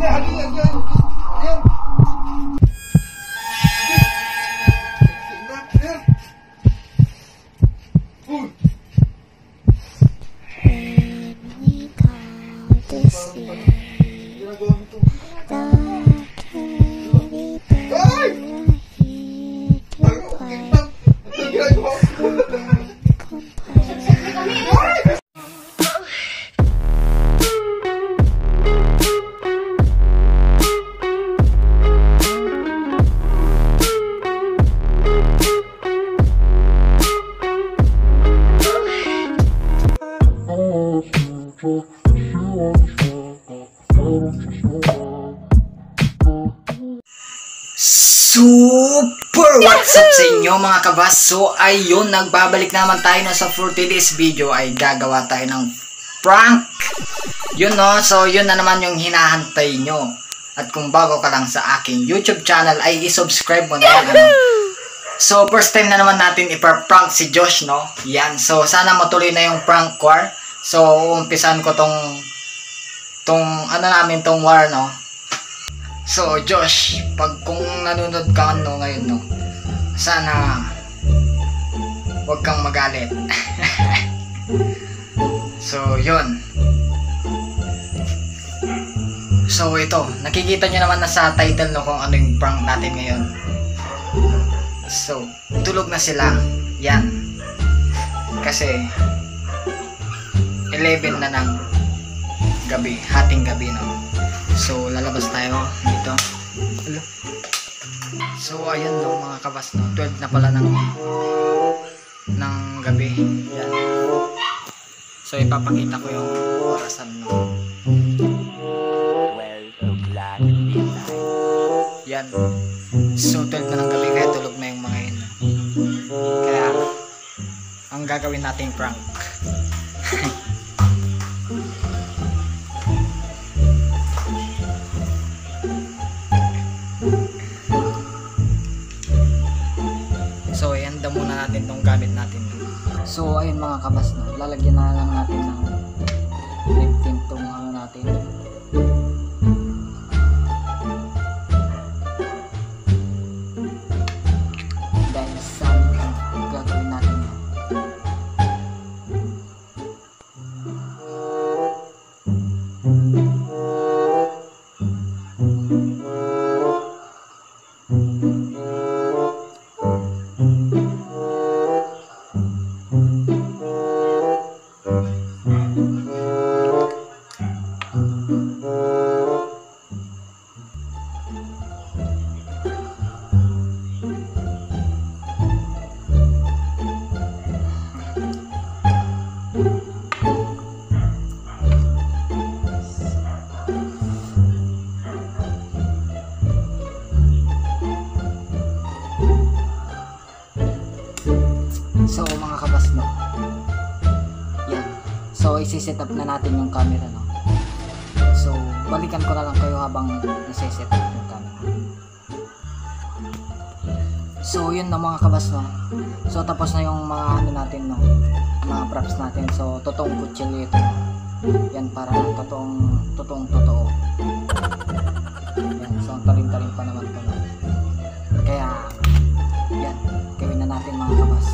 Super! What's up sa inyo mga kabas? So ayun, nagbabalik naman tayo na sa for today's video ay gagawa tayo ng prank. Yun no, so yun na naman yung hinahantay nyo. At kung bago ka lang sa aking YouTube channel ay i-subscribe mo na yan, ano? So first time na naman natin ipaprank si Josh, no? Yan, so sana matuloy na yung prank war. So umpisan ko tong war, no? So Josh, pag kung nanonood ka ngayon, no, sana huwag kang magalit. So yun. So ito, nakikita nyo naman na sa title, no, kung ano yung prank natin ngayon. So tulog na sila. Yan. Kasi 11 na ng gabi, hating gabi, no. So lalabas tayo dito. So ayan, no, mga kabas, no, 12 na pala ng gabi. Yan. So ipapakita ko yung orasan, no. 12 o'clock midnight. Yan. So 12 na ng gabi kaya tulog na yung mga yun. Kaya ang gagawin nating prank. So ihanda muna natin tong gamit natin. So ayun mga kabas, no, lalagyan na lang natin ng lip tint tong ano natin. Dahil sa gagawin natin. So mga kabas, no, yan. So isi-set up na natin yung camera, no. So balikan ko na lang kayo habang nasi-set up yung camera. So yun na mga kabas, no. So tapos na yung mga ano natin, no, mga props natin. So totoong kutsilyo ito, no. Yan, para totoong yan. So talim-talim pa naman ito, no. Kaya yan, gawin na natin mga kabas.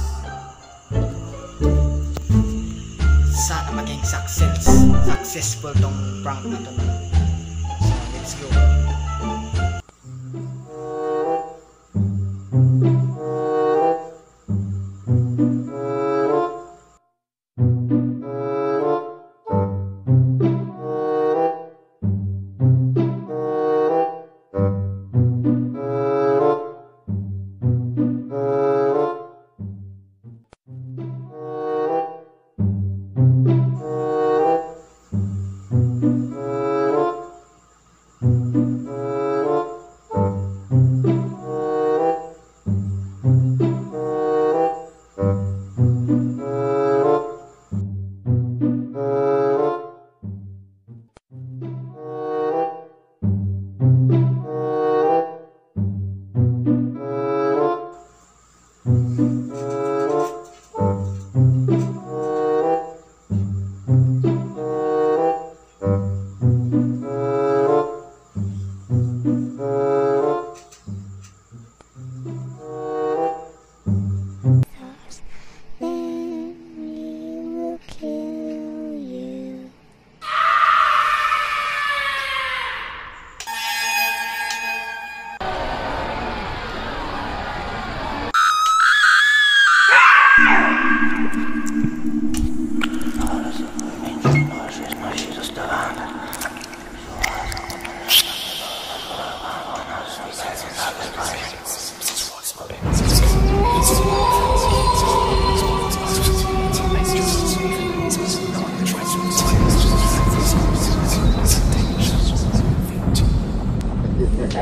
Sana maging successful tong prank na to. So let's go.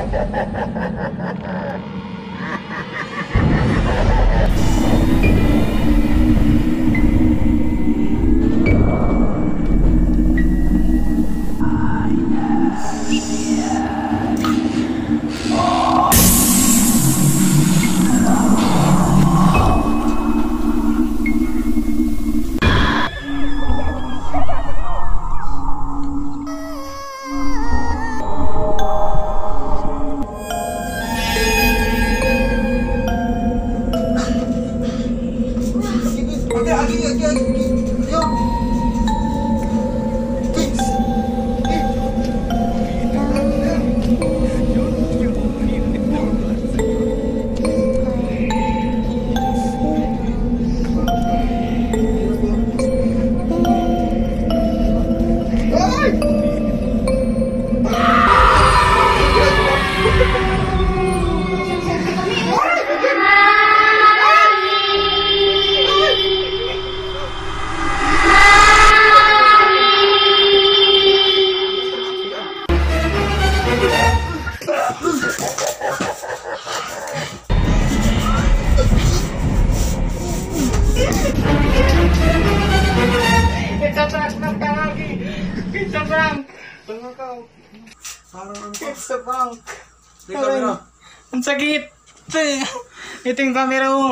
It's a prank. Ang sakit. Ito yung camera mo.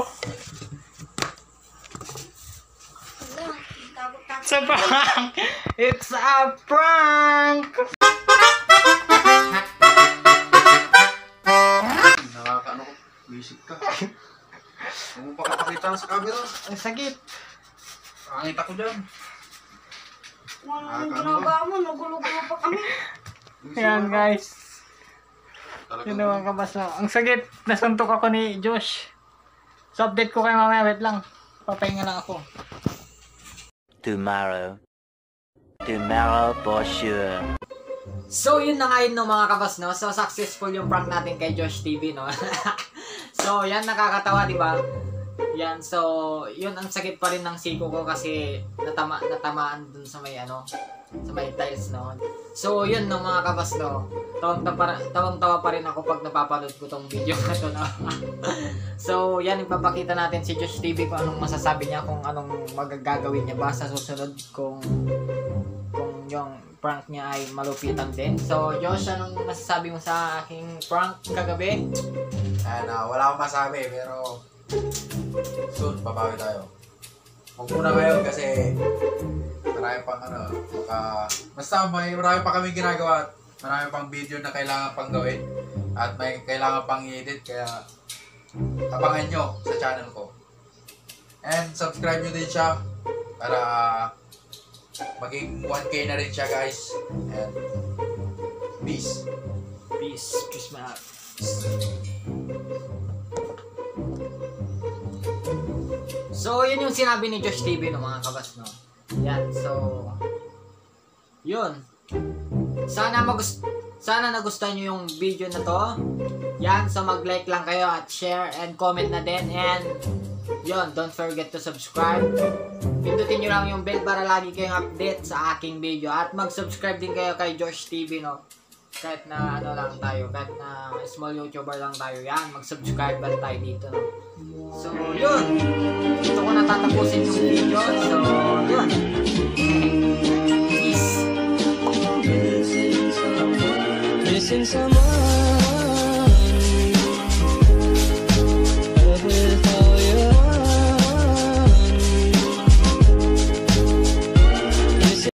It's a prank. It's a prank. Nakakaano ko, visit ka. Huwag mo pakapakita sa camera. Ang sakit. Pangit ako dyan. Anong ginagawa mo? Nagulo-gulo pa kami. Ayan guys. Talagang Yun naman kabaso. Ang sakit. Nasuntok ako ni Josh. So update ko kayo mamaya. Wait lang. Papahinga lang ako. Tomorrow. Tomorrow for sure. So yun na nga yun no, mga kabas, no? So successful yung prank natin kay Josh TV, no? So yan, nakakatawa, di ba? Yan, so yun, ang sakit pa rin ng siko ko kasi natamaan dun sa may ano, sa may tiles, no? So yun no, mga kabas, no? Tawang-tawa pa rin ako pag napapanood ko tong video na to, no? So yan, ipapakita natin si Josh TV kung anong masasabi niya, kung anong magagawin niya ba sa susunod, kung yung prank niya ay malupitan din. So Josh, anong masasabi mo sa aking prank kagabi? wala akong masabi, pero soon, babawi tayo. Huwag muna ngayon kasi marami pang basta marami pa kami ginagawa at marami pang video na kailangan pang gawin at may kailangan pang i-edit, kaya abangan nyo sa channel ko. And subscribe nyo din siya para maging 1K na rin siya, guys. And peace. Peace. Peace man. So yun yung sinabi ni Josh TV, no, mga kabas, no? Yan, so yun. Sana nagustuhan nyo yung video na to. Yan, so mag-like lang kayo at share and comment na din. And yun, don't forget to subscribe. Pindutin nyo lang yung bell para lagi kayong update sa aking video. At mag-subscribe din kayo kay Josh TV, no? Kahit na ano lang tayo, kahit na small YouTuber lang tayo, yan, mag-subscribe lang tayo dito, no? So yun, dito ko natatapusin yung video. So yun, peace. Missing someone